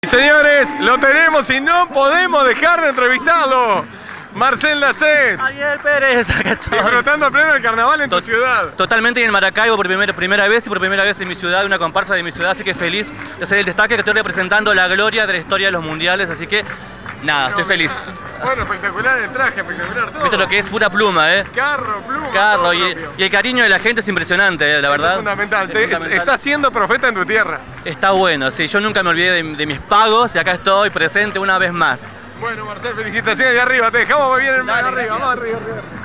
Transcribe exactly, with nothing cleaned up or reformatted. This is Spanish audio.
Señores, lo tenemos y no podemos dejar de entrevistarlo. Marcel Lacet. Ariel Pérez, acá estoy. Disfrutando a pleno el carnaval en Tot tu ciudad. Totalmente en Maracaibo por primera, primera vez y por primera vez en mi ciudad, una comparsa de mi ciudad, así que feliz de ser el destaque, que estoy representando la gloria de la historia de los mundiales, así que nada, estoy feliz. Bueno, espectacular el traje, espectacular todo. Esto es lo que es pura pluma, ¿eh? Carro, pluma. Carro, y, y el cariño de la gente es impresionante, ¿eh? La verdad. Es fundamental. Es Te, fundamental. Estás siendo profeta en tu tierra. Está bueno, sí, yo nunca me olvidé de, de mis pagos y acá estoy presente una vez más. Bueno, Marcel, felicitaciones de arriba. Te dejamos muy bien en Dale, arriba. gracias. Vamos arriba, arriba.